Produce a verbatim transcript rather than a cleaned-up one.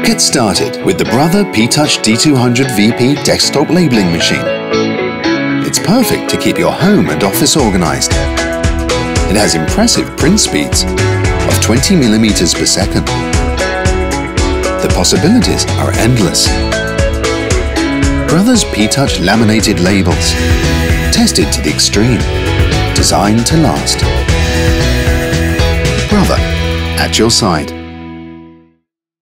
Get started with the Brother P-Touch D two hundred V P desktop labeling machine. It's perfect to keep your home and office organized. It has impressive print speeds of twenty millimeters per second. The possibilities are endless. Brother's P-Touch laminated labels, tested to the extreme, designed to last. Brother, at your side.